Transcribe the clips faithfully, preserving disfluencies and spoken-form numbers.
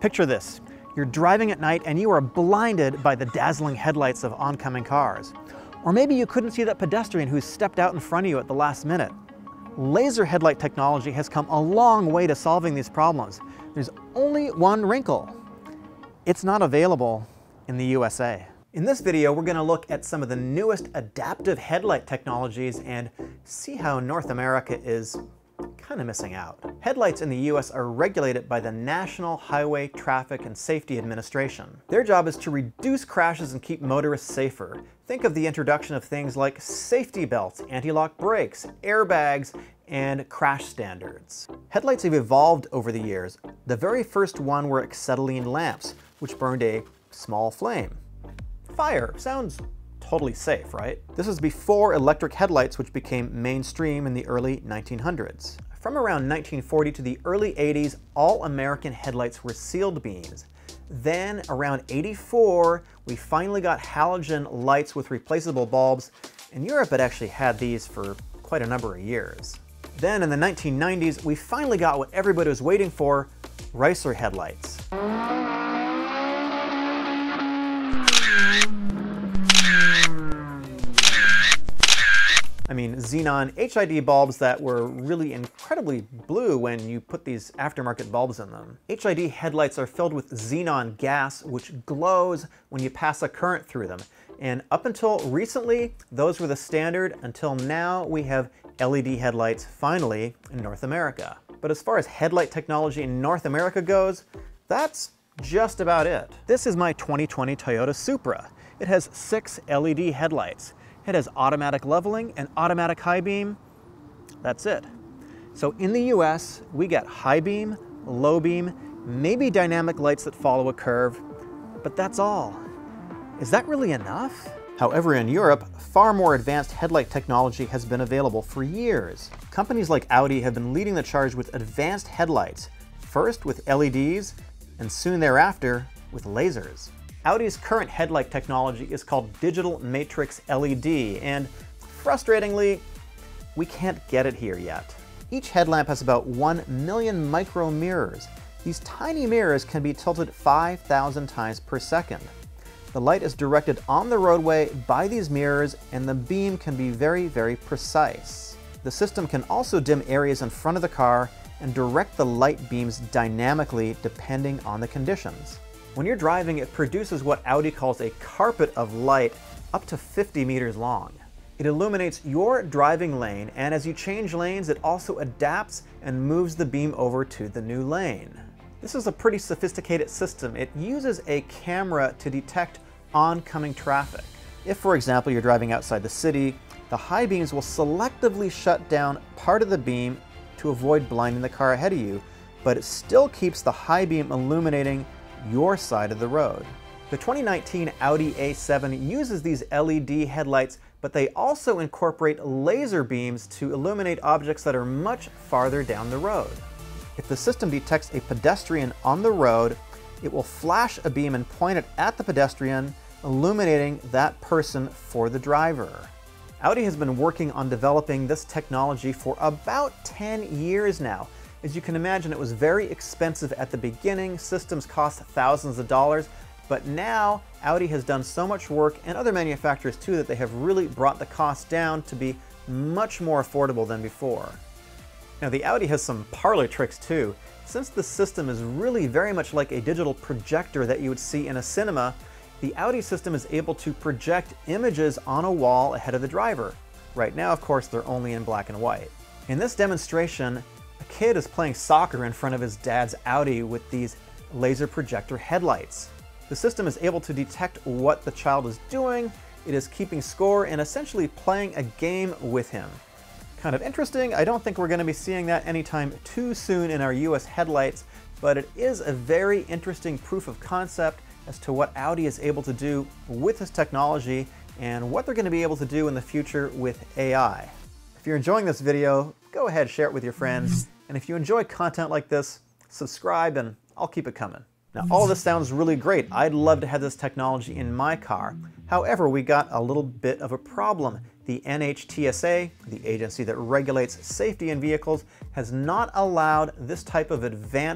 Picture this. You're driving at night and you are blinded by the dazzling headlights of oncoming cars. Or maybe you couldn't see that pedestrian who stepped out in front of you at the last minute. Laser headlight technology has come a long way to solving these problems. There's only one wrinkle. It's not available in the U S A. In this video, we're going to look at some of the newest adaptive headlight technologies and see how North America is kind of missing out. Headlights in the U S are regulated by the National Highway Traffic and Safety Administration. Their job is to reduce crashes and keep motorists safer. Think of the introduction of things like safety belts, anti-lock brakes, airbags, and crash standards. Headlights have evolved over the years. The very first one were acetylene lamps, which burned a small flame. Fire sounds totally safe, right? This was before electric headlights, which became mainstream in the early nineteen hundreds. From around nineteen forty to the early eighties, all American headlights were sealed beams. Then around eighty-four, we finally got halogen lights with replaceable bulbs. In Europe, it actually had these for quite a number of years. Then in the nineteen nineties, we finally got what everybody was waiting for, racer headlights. I mean, xenon H I D bulbs that were really incredibly blue when you put these aftermarket bulbs in them. H I D headlights are filled with xenon gas, which glows when you pass a current through them. And up until recently, those were the standard. Until now, we have L E D headlights finally in North America. But as far as headlight technology in North America goes, that's just about it. This is my twenty twenty Toyota Supra. It has six L E D headlights. It has automatic leveling and automatic high beam. That's it. So in the U S, we get high beam, low beam, maybe dynamic lights that follow a curve, but that's all. Is that really enough? However, in Europe, far more advanced headlight technology has been available for years. Companies like Audi have been leading the charge with advanced headlights, first with L E Ds, and soon thereafter with lasers. Audi's current headlight technology is called Digital Matrix L E D, and frustratingly, we can't get it here yet. Each headlamp has about one million micro mirrors. These tiny mirrors can be tilted five thousand times per second. The light is directed on the roadway by these mirrors, and the beam can be very, very precise. The system can also dim areas in front of the car and direct the light beams dynamically depending on the conditions. When you're driving, it produces what Audi calls a carpet of light up to fifty meters long. It illuminates your driving lane, and as you change lanes, it also adapts and moves the beam over to the new lane. This is a pretty sophisticated system. It uses a camera to detect oncoming traffic. If, for example, you're driving outside the city, the high beams will selectively shut down part of the beam to avoid blinding the car ahead of you, but it still keeps the high beam illuminating your side of the road. The twenty nineteen Audi A seven uses these L E D headlights, but they also incorporate laser beams to illuminate objects that are much farther down the road. If the system detects a pedestrian on the road, it will flash a beam and point it at the pedestrian, illuminating that person for the driver. Audi has been working on developing this technology for about ten years now. As you can imagine, it was very expensive at the beginning. Systems cost thousands of dollars, but now Audi has done so much work, and other manufacturers too, that they have really brought the cost down to be much more affordable than before. Now, the Audi has some parlor tricks too. Since the system is really very much like a digital projector that you would see in a cinema, the Audi system is able to project images on a wall ahead of the driver. Right now, of course, they're only in black and white. In this demonstration, a kid is playing soccer in front of his dad's Audi with these laser projector headlights. The system is able to detect what the child is doing, it is keeping score, and essentially playing a game with him. Kind of interesting. I don't think we're going to be seeing that anytime too soon in our U S headlights, but it is a very interesting proof of concept as to what Audi is able to do with this technology and what they're going to be able to do in the future with A I. If you're enjoying this video, go ahead, share it with your friends. And if you enjoy content like this, subscribe and I'll keep it coming. Now, all of this sounds really great. I'd love to have this technology in my car. However, we got a little bit of a problem. The N H T S A, the agency that regulates safety in vehicles, has not allowed this type of advanced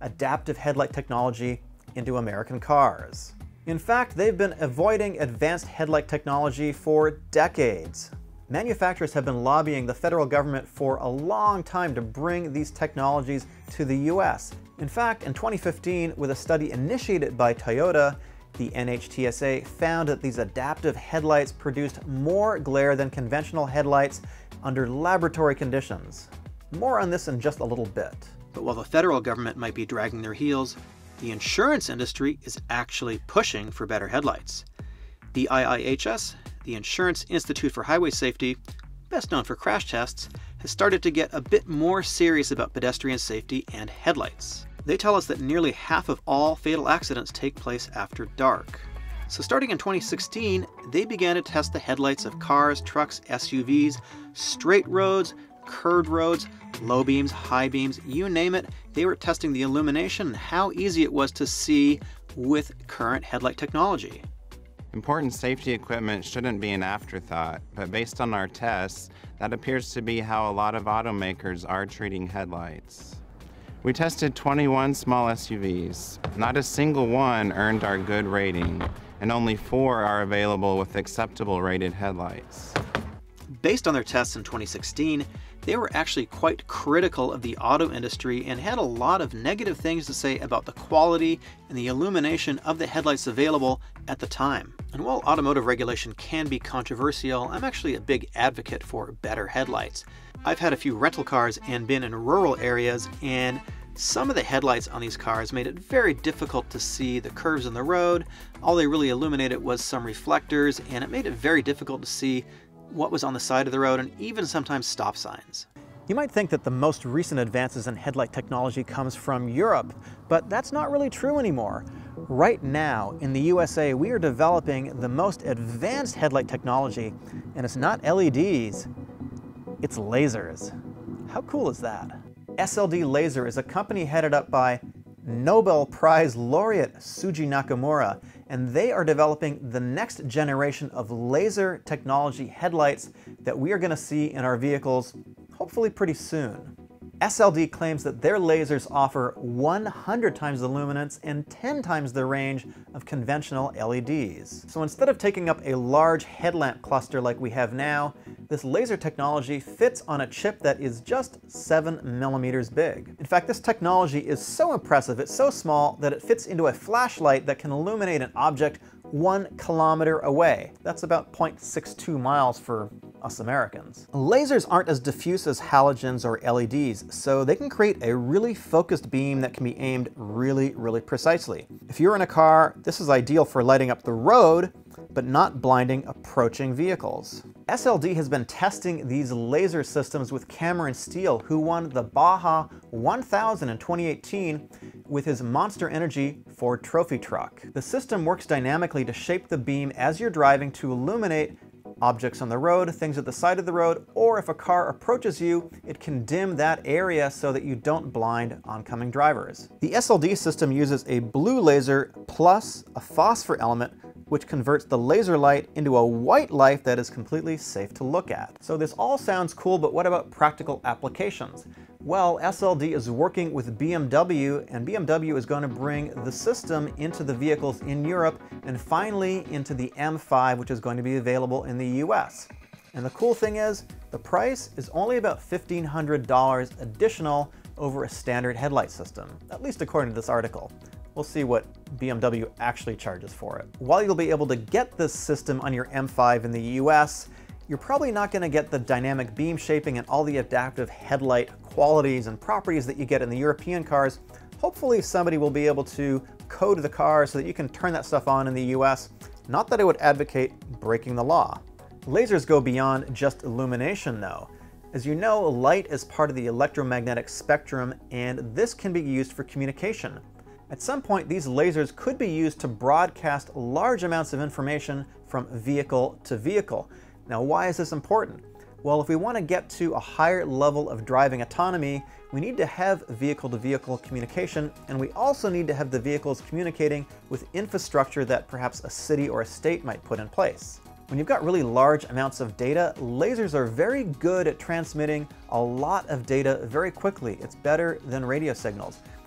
adaptive headlight technology into American cars. In fact, they've been avoiding advanced headlight technology for decades. Manufacturers have been lobbying the federal government for a long time to bring these technologies to the U S. In fact, in twenty fifteen, with a study initiated by Toyota, the N H T S A found that these adaptive headlights produced more glare than conventional headlights under laboratory conditions. More on this in just a little bit. But while the federal government might be dragging their heels, the insurance industry is actually pushing for better headlights. The I I H S, the Insurance Institute for Highway Safety, best known for crash tests, has started to get a bit more serious about pedestrian safety and headlights. They tell us that nearly half of all fatal accidents take place after dark. So starting in twenty sixteen, they began to test the headlights of cars, trucks, S U Vs, straight roads, curved roads, low beams, high beams, you name it. They were testing the illumination and how easy it was to see with current headlight technology. Important safety equipment shouldn't be an afterthought, but based on our tests, that appears to be how a lot of automakers are treating headlights. We tested twenty-one small S U Vs. Not a single one earned our good rating, and only four are available with acceptable rated headlights. Based on their tests in twenty sixteen, they were actually quite critical of the auto industry and had a lot of negative things to say about the quality and the illumination of the headlights available at the time. And while automotive regulation can be controversial, I'm actually a big advocate for better headlights. I've had a few rental cars and been in rural areas, and some of the headlights on these cars made it very difficult to see the curves in the road. All they really illuminated was some reflectors, and it made it very difficult to see what was on the side of the road, and even sometimes stop signs. You might think that the most recent advances in headlight technology comes from Europe, but that's not really true anymore. Right now, in the U S A, we are developing the most advanced headlight technology, and it's not L E Ds, it's lasers. How cool is that? S L D Laser is a company headed up by Nobel Prize laureate Suji Nakamura, and they are developing the next generation of laser technology headlights that we are going to see in our vehicles hopefully pretty soon. S L D claims that their lasers offer one hundred times the luminance and ten times the range of conventional L E Ds. So instead of taking up a large headlamp cluster like we have now, this laser technology fits on a chip that is just seven millimeters big. In fact, this technology is so impressive, it's so small that it fits into a flashlight that can illuminate an object one kilometer away. That's about zero point six two miles for us Americans. Lasers aren't as diffuse as halogens or L E Ds, so they can create a really focused beam that can be aimed really, really precisely. If you're in a car, this is ideal for lighting up the road, but not blinding approaching vehicles. S L D has been testing these laser systems with Cameron Steele, who won the Baja one thousand in twenty eighteen with his Monster Energy Ford Trophy truck. The system works dynamically to shape the beam as you're driving to illuminate objects on the road, things at the side of the road, or if a car approaches you, it can dim that area so that you don't blind oncoming drivers. The S L D system uses a blue laser plus a phosphor element, which converts the laser light into a white light that is completely safe to look at. So this all sounds cool, but what about practical applications? Well, S L D is working with B M W, and B M W is going to bring the system into the vehicles in Europe and finally into the M five, which is going to be available in the U S. And the cool thing is, the price is only about fifteen hundred dollars additional over a standard headlight system, at least according to this article. We'll see what B M W actually charges for it. While you'll be able to get this system on your M five in the U S, you're probably not going to get the dynamic beam shaping and all the adaptive headlight qualities and properties that you get in the European cars. Hopefully somebody will be able to code the car so that you can turn that stuff on in the U S. Not that I would advocate breaking the law. Lasers go beyond just illumination though. As you know, light is part of the electromagnetic spectrum, and this can be used for communication. At some point, these lasers could be used to broadcast large amounts of information from vehicle to vehicle. Now, why is this important? Well, if we want to get to a higher level of driving autonomy, we need to have vehicle-to-vehicle communication, and we also need to have the vehicles communicating with infrastructure that perhaps a city or a state might put in place. When you've got really large amounts of data, lasers are very good at transmitting a lot of data very quickly. It's better than radio signals.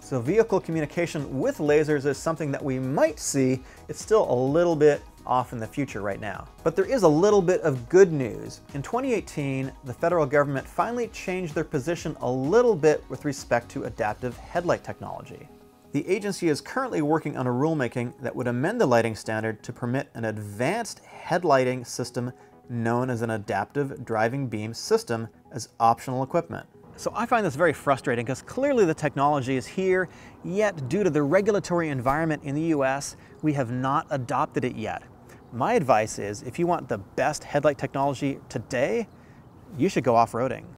So vehicle communication with lasers is something that we might see. It's still a little bit off in the future right now. But there is a little bit of good news. In twenty eighteen, the federal government finally changed their position a little bit with respect to adaptive headlight technology. The agency is currently working on a rulemaking that would amend the lighting standard to permit an advanced headlighting system known as an adaptive driving beam system as optional equipment. So I find this very frustrating because clearly the technology is here, yet due to the regulatory environment in the U S, we have not adopted it yet. My advice is, if you want the best headlight technology today, you should go off-roading.